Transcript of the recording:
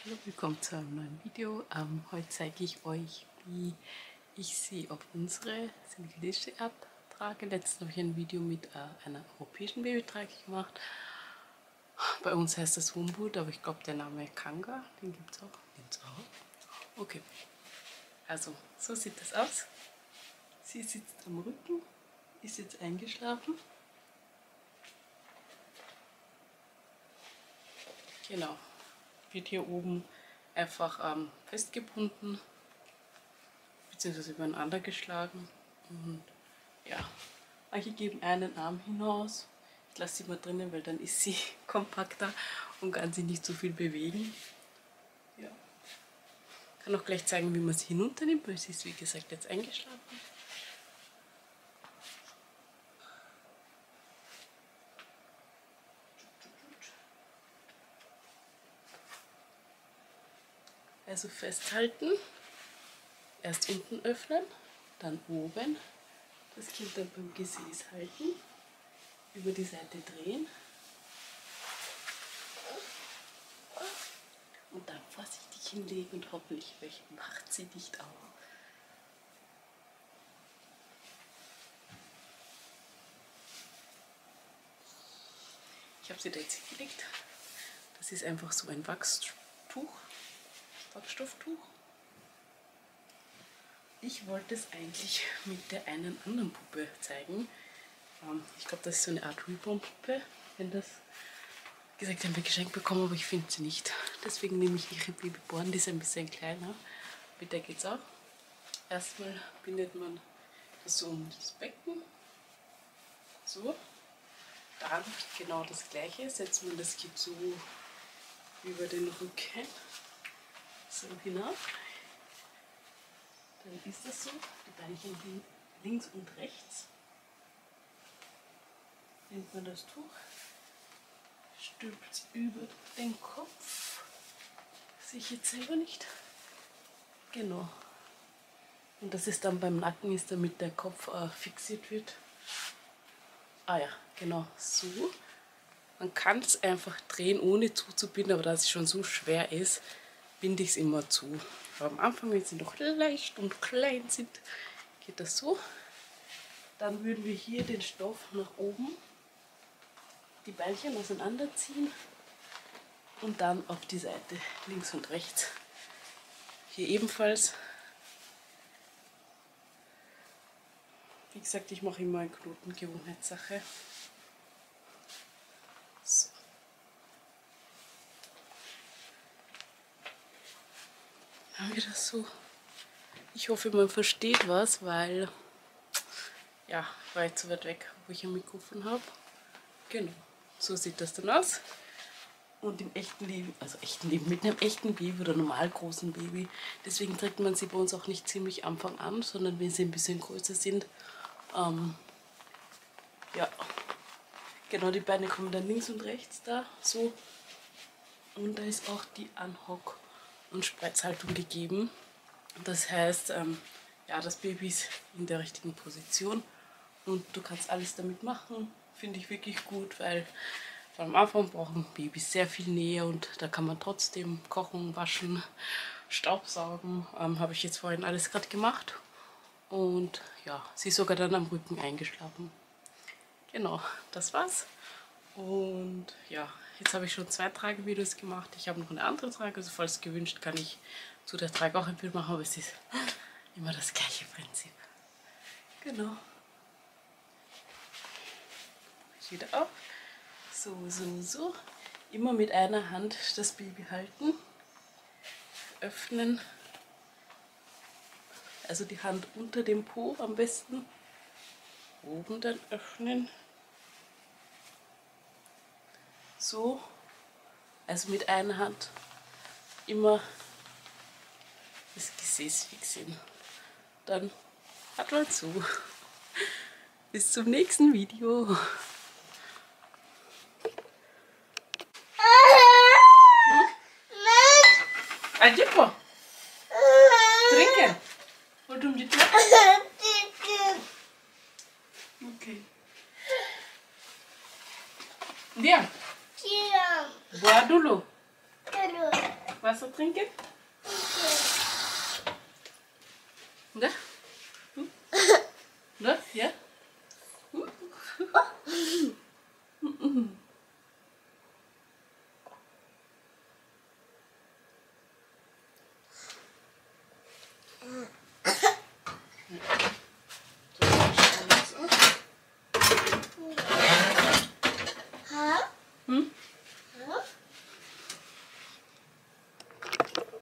Hallo, willkommen zu einem neuen Video. Heute zeige ich euch, wie ich sie auf unsere senegalesische App trage. Letztens habe ich ein Video mit einer europäischen Babytrage gemacht. Bei uns heißt das Humbut, aber ich glaube der Name Kanga, den gibt es auch. Okay, also so sieht das aus. Sie sitzt am Rücken, ist jetzt eingeschlafen. Genau, wird hier oben einfach festgebunden bzw. übereinander geschlagen. Und ja, manche geben einen Arm hinaus. Ich lasse sie mal drinnen, weil dann ist sie kompakter und kann sie nicht so viel bewegen. Ja. Ich kann auch gleich zeigen, wie man sie hinunternimmt, weil sie ist wie gesagt jetzt eingeschlafen. Also festhalten, erst unten öffnen, dann oben, das Kind dann beim Gesäß halten, über die Seite drehen und dann vorsichtig hinlegen und hoffentlich macht sie nicht auf. Ich habe sie da jetzt hingelegt. Das ist einfach so ein Wachstofftuch. Ich wollte es eigentlich mit der einen anderen Puppe zeigen. Ich glaube, das ist so eine Art Reborn-Puppe. Wenn das gesagt haben wir geschenkt bekommen, aber ich finde sie nicht. Deswegen nehme ich ihre Babyborn, die ist ein bisschen kleiner. Mit der geht es auch. Erstmal bindet man das so um das Becken. So. Dann genau das gleiche. Setzt man das Kind so über den Rücken. So hinauf. Dann ist das so. Die Beinchen links und rechts. Nimmt man das Tuch. Stülpt über den Kopf. Sehe ich jetzt selber nicht. Genau. Und das ist dann beim Nacken, ist damit der Kopf fixiert wird. Ah ja, genau so. Man kann es einfach drehen, ohne zuzubinden, aber da es schon so schwer ist, binde ich es immer zu. Aber am Anfang, wenn sie noch leicht und klein sind, geht das so. Dann würden wir hier den Stoff nach oben, die Beilchen auseinanderziehen und dann auf die Seite links und rechts. Hier ebenfalls. Wie gesagt, ich mache immer eine Knotengewohnheitssache. So. Haben wir das so? Ich hoffe, man versteht was, weil ja, ich war jetzt so weit weg, wo ich ein Mikrofon habe. Genau, so sieht das dann aus. Und im echten Leben, also echten Leben, mit einem echten Baby oder normal großen Baby, deswegen trägt man sie bei uns auch nicht ziemlich am Anfang an, sondern wenn sie ein bisschen größer sind, ja, genau, die Beine kommen dann links und rechts da, so. Und da ist auch die Anhock- und Spreizhaltung gegeben. Das heißt, ja, das Baby ist in der richtigen Position und du kannst alles damit machen. Finde ich wirklich gut, weil am Anfang brauchen Babys sehr viel Nähe und da kann man trotzdem kochen, waschen, Staubsaugen. Habe ich jetzt vorhin alles gerade gemacht und ja, sie ist sogar dann am Rücken eingeschlafen. Genau, das war's. Und ja, jetzt habe ich schon 2 Tragevideos gemacht. Ich habe noch eine andere Trage, also falls gewünscht, kann ich zu der Trage auch ein Bild machen, aber es ist immer das gleiche Prinzip. Genau. Ich wieder auf. So, so, so. Immer mit einer Hand das Baby halten. Öffnen. Also die Hand unter dem Po am besten. Oben dann öffnen. So. Also mit einer Hand immer das Gesäß fixieren. Dann hat mal zu. Bis zum nächsten Video. Adipo. Trinken. Wat doen die toch? Oké. Dia. Boa dulu. Wasser trinken?